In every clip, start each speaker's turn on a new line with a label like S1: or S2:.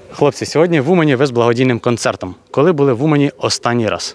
S1: Хлопці, сьогодні в Умані ви з благодійним концертом. Коли були в Умані останній раз?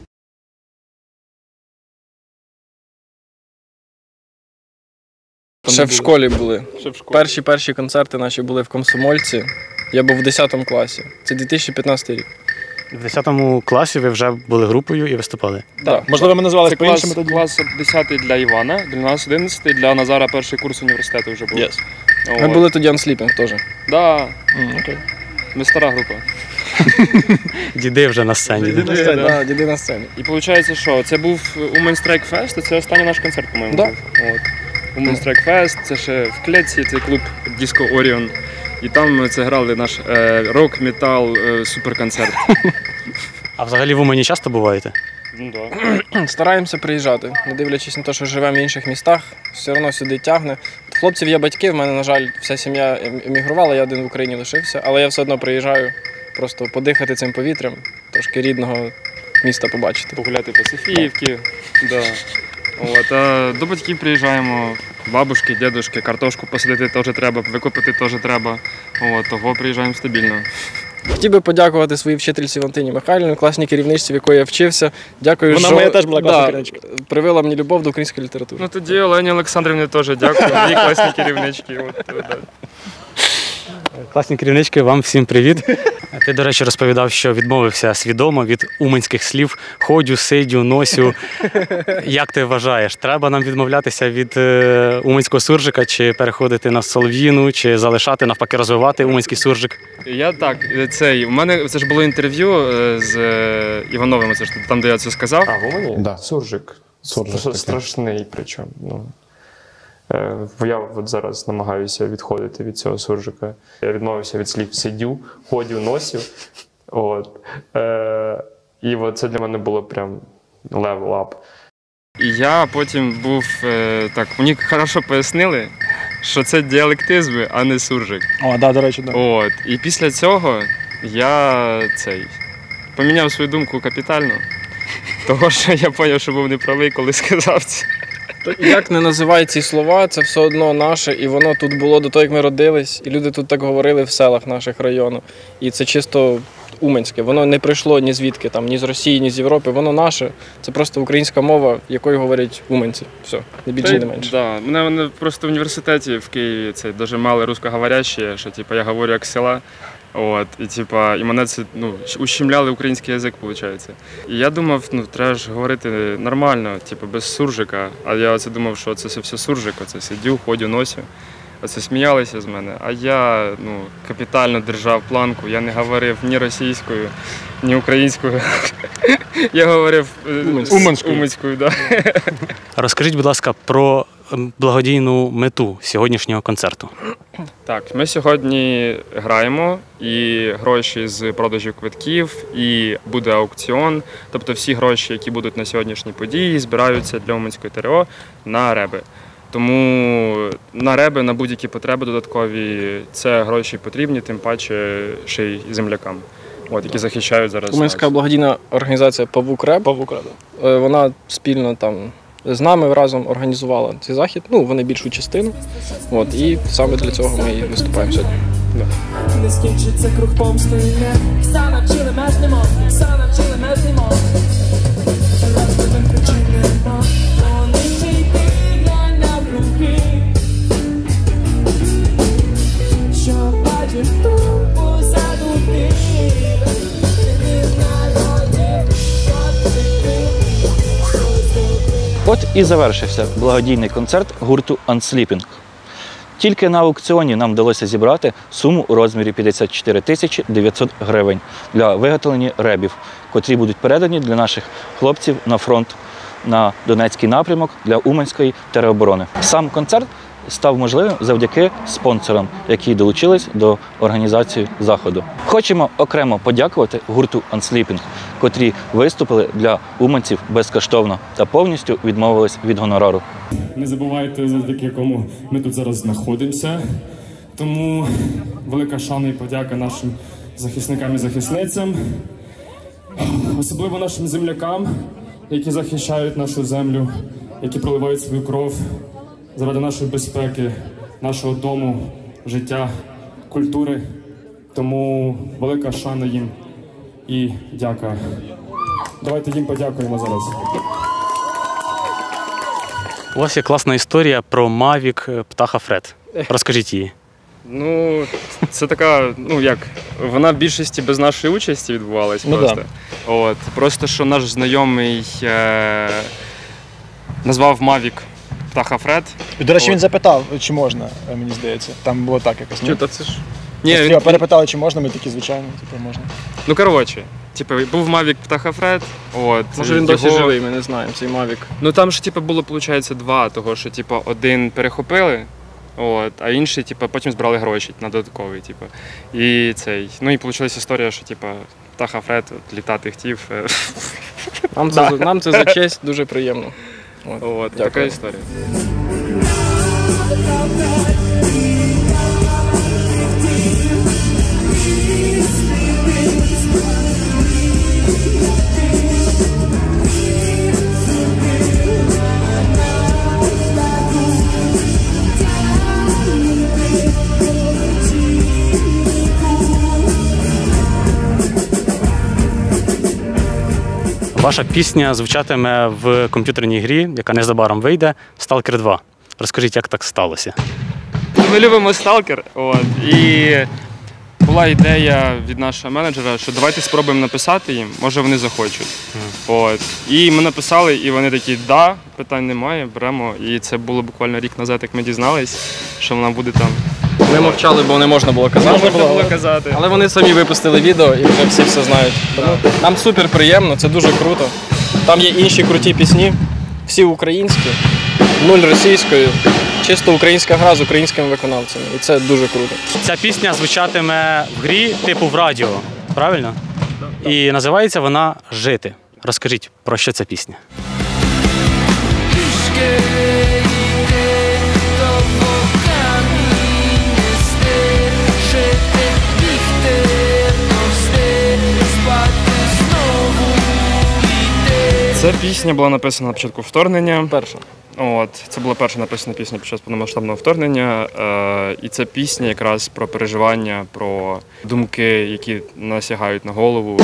S2: Ще в школі були. Перші концерти наші були в Комсомольці. Я був в 10 класі. Це 2015 рік.
S1: В 10 класі ви вже були групою і виступали?
S2: Так.
S3: Можливо, ми називалися по-іншому
S4: тоді? Клас 10 для Івана, для нас 11, для Назара перший курс університету вже був.
S2: Yes. Ми були тоді Unsleeping теж.
S4: Так. Ми стара група.
S1: Діди вже на сцені.
S2: Діди на сцені.
S4: І виходить, що це був Women's Strike Fest, і це останній наш концерт, по-моєму, був. Women's Strike Fest, це ще в Клетці, це клуб Disco Orion. І там ми це грали наш рок, метал, суперконцерт.
S1: А взагалі в Умані часто буваєте?
S4: Ну так.
S2: Стараємося приїжджати, не дивлячись на те, що живемо в інших містах, все одно сюди тягне. Хлопців є батьки, в мене, на жаль, вся сім'я емігрувала, я один в Україні лишився, але я все одно приїжджаю просто подихати цим повітрям, трошки рідного міста побачити.
S4: Погуляти по Софіївці, да. А до батьків приїжджаємо, бабушки, дідушки, картошку посадити теж треба, викопати теж треба, того приїжджаємо стабільно.
S2: Хотів би подякувати своїй вчительці Валентині Михайлівні, класній керівничці, в якої я вчився. Дякую,
S3: Вона моя теж була класна керівничка.
S2: Привела мені любов до української літератури.
S4: Ну тоді Олені Олександрівні теж дякую, їй класній керівничці.
S1: Класні керівнички, вам всім привіт. Ти, до речі, розповідав, що відмовився свідомо від уманських слів «ходю», «сидю», «носю». Як ти вважаєш, треба нам відмовлятися від уманського суржика, чи переходити на солов'їну, чи залишати, навпаки, розвивати уманський суржик?
S4: Я так, у мене це ж було інтерв'ю з Івановим, це ж там, де я це сказав.
S3: А, в Умані?
S5: Да, суржик. Страшний причому. Я от зараз намагаюся відходити від цього суржика. Я відмовився від слів «сидю», «ходю», «носю». І це для мене було прям level up.
S4: І я потім був, мені хорошо пояснили, що це діалектизми, а не суржик.
S3: О, да, до речі, да.
S4: І після цього я поміняв свою думку капітально, того що я зрозумів, що був неправий, коли сказав це.
S2: Як не називай ці слова, це все одно наше, і воно тут було до того, як ми родились, і люди тут так говорили в селах наших району. І це чисто уманське, воно не прийшло ні звідки, ні з Росії, ні з Європи, воно наше. Це просто українська мова, якою говорять уманці. Все, не більше, не менше.
S4: Да. Мене просто в університеті в Києві дуже мало русскоговорящі, що я говорю як з села. І мене це ущемляли український язик, виходить. І я думав, треба ж говорити нормально, без суржика. А я думав, що це все суржик, це сидю, ходю, носю. Оце сміялися з мене. А я капітально держав планку, я не говорив ні російською, ні українською. Я говорив уманською. Да.
S1: Розкажіть, будь ласка, про благодійну мету сьогоднішнього концерту.
S4: Так, ми сьогодні граємо, і гроші з продажу квитків, і буде аукціон. Тобто всі гроші, які будуть на сьогоднішній події, збираються для Уманської ТРО на реби. Тому на реби, на будь-які потреби додаткові, це гроші потрібні, тим паче ще й землякам, які захищають зараз.
S2: Уманська благодійна організація «Павук Реб», вона спільно з нами разом організувала цей захід, вони більшу частину, і саме для цього ми і виступаємо сьогодні.
S6: Не скінчиться круг помсти, Ікса навчили мертнемо, Ікса навчили мертнемо. Розповім причинимо, вони ще йти глянь навкруги. Що бачиш тут позаду ти, ти народі, що ти.
S7: От і завершився благодійний концерт гурту Unsleeping. Тільки на аукціоні нам вдалося зібрати суму у розмірі 54 тисячі 900 гривень для виготовлення ребів, котрі будуть передані для наших хлопців на фронт, на Донецький напрямок для Уманської тероборони. Сам концерт став можливим завдяки спонсорам, які долучились до організації заходу. Хочемо окремо подякувати гурту Unsleeping, котрі виступили для уманців безкоштовно та повністю відмовились від гонорару.
S8: Не забувайте, завдяки якому ми тут зараз знаходимося. Тому велика шана і подяка нашим захисникам і захисницям, особливо нашим землякам, які захищають нашу землю, які проливають свою кров заради нашої безпеки, нашого дому, життя, культури Тому велика шана їм і дяка. Давайте їм подякуємо зараз.
S1: У вас є класна історія про Mavic Птаха Фред. Розкажіть її.
S4: Ну, це така, ну як, вона в більшості без нашої участі відбувалась просто.
S2: Да.
S4: От, просто що наш знайомий назвав Mavic Птаха Фред.
S3: І, до речі, він запитав, чи можна, мені здається. Там було так якось.
S2: Чу, та це ж...
S4: Ні,
S3: Його перепитали, чи можна, ми такі, звичайно, типу, можна.
S4: Ну, коротше, типу, був Mavic Птаха Фред. От,
S2: Може він досі живий, ми не знаємо, цей Mavic.
S4: Ну там ж типу, було, виходить, два, того що типу, один перехопили, от, а інший типу, потім збирали гроші на додатковий. Типу. І цей. Ну і вийшла історія, що типу, Птаха Фред от, літати хотів.
S2: Нам це за честь дуже приємно.
S4: От, така історія.
S1: Ваша пісня звучатиме в комп'ютерній грі, яка незабаром вийде, Stalker 2. Розкажіть, як так сталося?
S4: Ми любимо Сталкер, от, і була ідея від нашого менеджера, що давайте спробуємо написати їм, може вони захочуть. От. І ми написали, і вони такі, да, питань немає, беремо. І це було буквально рік назад, як ми дізнались, що вона буде там.
S2: Ми мовчали, бо не можна було казати.
S4: Можна було казати.
S2: Але вони самі випустили відео і вже всі все знають. Тому нам супер приємно, це дуже круто. Там є інші круті пісні, всі українські, нуль російською, чисто українська гра з українськими виконавцями. І це дуже круто.
S1: Ця пісня звучатиме в грі типу в радіо, правильно? І називається вона «Жити». Розкажіть, про що ця пісня?
S4: Ця пісня була написана на початку вторгнення.
S2: Перша.
S4: От, це була перша написана пісня під час повномасштабного вторгнення. І це пісня якраз про переживання, про думки, які насягають на голову.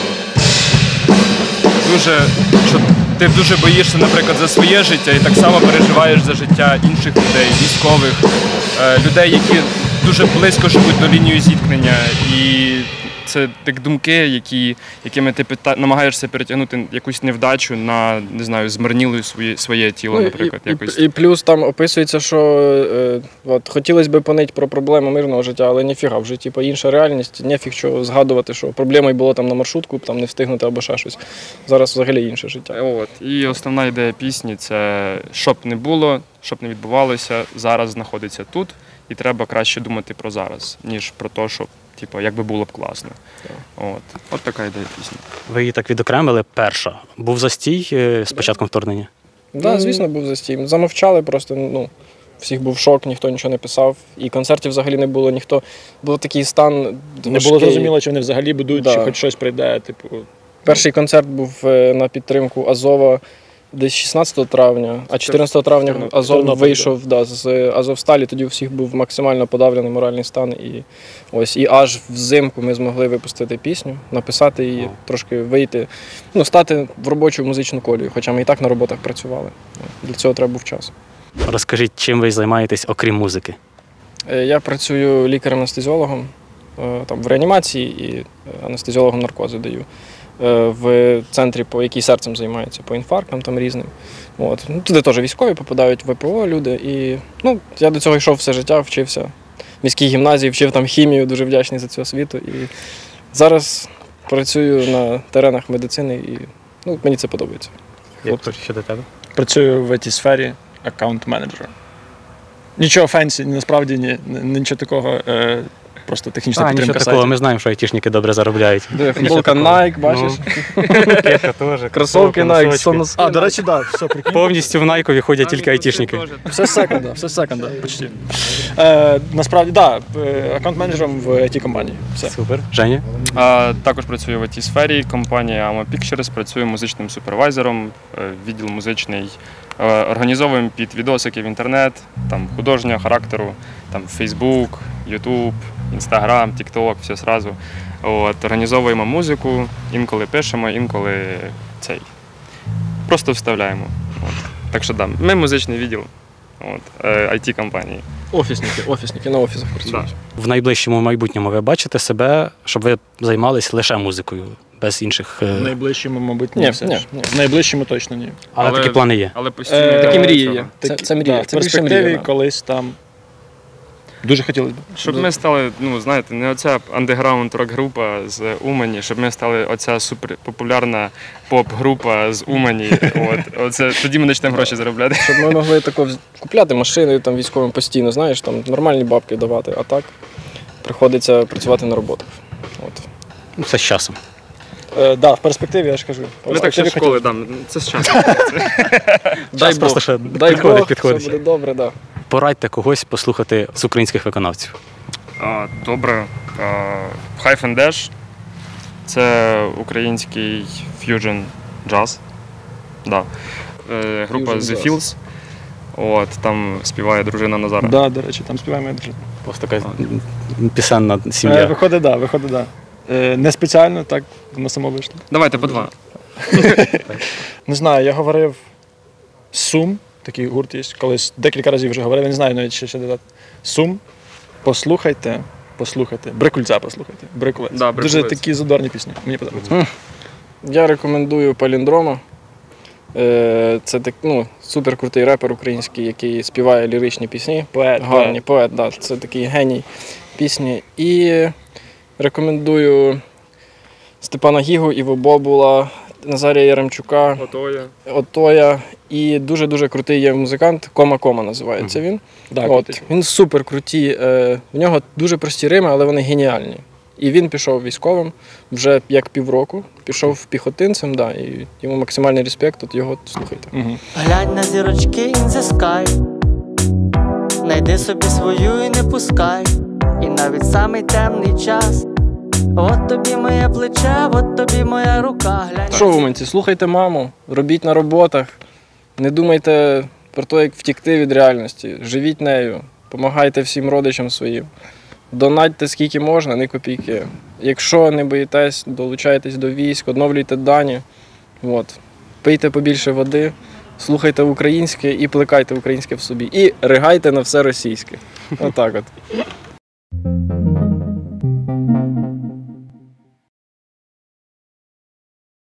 S4: Що ти дуже боїшся, наприклад, за своє життя і так само переживаєш за життя інших людей, військових, людей, які дуже близько живуть до лінії зіткнення. І це так думки, якими ти намагаєшся перетягнути якусь невдачу на, не знаю, змарніле своє тіло, наприклад.
S2: І плюс там описується, що хотілося б понити про проблеми мирного життя, але ніфіга, вже типу, інша реальність, нефіг що згадувати, що проблемою було там на маршрутку, там не встигнути або ще щось. Зараз взагалі інше життя.
S4: От. І основна ідея пісні – це щоб не було, щоб не відбувалося, зараз знаходиться тут, і треба краще думати про зараз, ніж про те, що типу, як би було б класно. От така ідея пісні.
S1: Ви її так відокремили, перша. Був застій з початком вторгнення?
S2: Так, да, звісно, був застій. Замовчали просто, ну, всіх був шок, ніхто нічого не писав. І концертів взагалі не було, ніхто. Був такий стан важкий.
S3: Не було зрозуміло, чи вони взагалі будуть, чи хоч щось прийде, типу.
S2: Перший концерт був на підтримку Азова десь 16 травня, а 14 травня Азов вийшов з Азовсталі, тоді у всіх був максимально подавлений моральний стан. І аж взимку ми змогли випустити пісню, написати її, трошки вийти, ну, стати в робочу музичну колію, хоча ми і так на роботах працювали. Для цього треба був час.
S1: Розкажіть, чим ви займаєтесь, окрім музики?
S2: Я працюю лікарем-анестезіологом там, в реанімації і анестезіологом наркози даю. В центрі, який серцем займається, по інфарктам там різним. От. Ну, туди теж військові попадають, ВПО люди. І, ну, я до цього йшов все життя, вчився в міській гімназії, вчив там хімію, дуже вдячний за цю освіту. І зараз працюю на теренах медицини і, ну, мені це подобається.
S1: Як щодо тебе?
S3: Працюю в IT-сфері аккаунт-менеджером. Нічого фенсі, насправді нічого такого. Просто технічна підтримка
S1: нічого такого, ми знаємо, що айтішники добре заробляють.
S2: Футболка Nike, бачиш?
S1: Кепка теж.
S2: Кросовки Nike, соноски.
S3: До речі, так, все прикольно.
S1: Повністю в Найкові ходять тільки айтішники.
S3: Все секонда, почти. Насправді, так, аккаунт-менеджером в IT-компанії.
S1: Супер. Женя?
S4: Також працюю в IT-сфері, компанія Ama Pictures, працюю музичним супервайзером, відділ музичний. Організовуємо під відосики в інтернет, там художнього характеру, там Facebook, YouTube, Instagram, TikTok, все сразу. От, організовуємо музику, інколи пишемо, інколи просто вставляємо. От. Так що да, ми музичний відділ IT-компанії.
S2: Офісники на офісах працюють.
S1: В найближчому майбутньому ви бачите себе, щоб ви займалися лише музикою, без інших.
S3: В найближчому, мабуть, ні.
S2: Ні,
S3: все
S2: ні,
S3: ж.
S2: ні.
S3: В найближчому точно ні.
S1: Але такі плани є.
S4: Але постійно
S2: Такі
S4: йдемо
S2: мрії
S4: до
S2: є.
S4: цього.
S2: Це мрія.
S3: В
S2: Це більше
S3: перспективі
S2: мрія. Да.
S3: колись там дуже хотілося б.
S4: Щоб ми стали, знаєте, не оця андеграунд рок-група з Умані, щоб ми стали оця суперпопулярна поп-група з Умані. Тоді ми почнемо гроші заробляти.
S2: Щоб ми могли купляти машини там, військовим постійно, знаєш, там нормальні бабки давати, а так приходиться працювати на роботах. От.
S1: Це з часом.
S3: В перспективі, я ж кажу.
S4: Ми так ще з школи, це з часом.
S2: Дай
S1: просто ще
S2: Дай Бог, все буде добре, да.
S1: Порадьте когось послухати з українських виконавців.
S4: Добре. Hive and Dash – це український ф'южн джаз. Да. Група
S2: Fusion
S4: The
S2: Jazz.
S4: Fields. Там співає дружина Назара.
S3: Да, до речі, там співаємо дуже.
S1: Просто така пісенна сім'я.
S3: Виходить, да. Не спеціально, так воно само вийшло.
S4: Давайте по два.
S3: Не знаю, я говорив Сум, такий гурт є, колись декілька разів вже говорив, я не знаю навіть ще додати. Сум, послухайте. Брикульця послухайте. Брикулець.
S4: Да,
S3: Дуже
S4: Брикулець.
S3: такі задорні пісні, мені подобається.
S2: Я рекомендую Паліндрома. Це супер крутий репер український, який співає ліричні пісні. Гарні, поет, да. Це такий геній пісні. І рекомендую Степана Гігу, Іво Бобула, Назарія Яремчука, Отоя. І дуже-дуже крутий є музикант, Кома називається він.
S3: Да,
S2: Він супер крутий. В нього дуже прості рими, але вони геніальні. І він пішов військовим вже як півроку, пішов піхотинцем, да, і йому максимальний респект, от його слухайте.
S9: Глянь на зірочки in the sky, найди собі свою і не пускай, і навіть самий темний час, от тобі моє плече, от тобі моя рука.
S2: Що, уманці, слухайте маму, робіть на роботах, не думайте про те, як втікти від реальності, живіть нею, допомагайте всім родичам своїм. Донатьте скільки можна, не копійки. Якщо не боїтесь, долучайтесь до військ, оновлюйте дані. Пийте побільше води, слухайте українське і плекайте українське в собі. І ригайте на все російське. Отак от.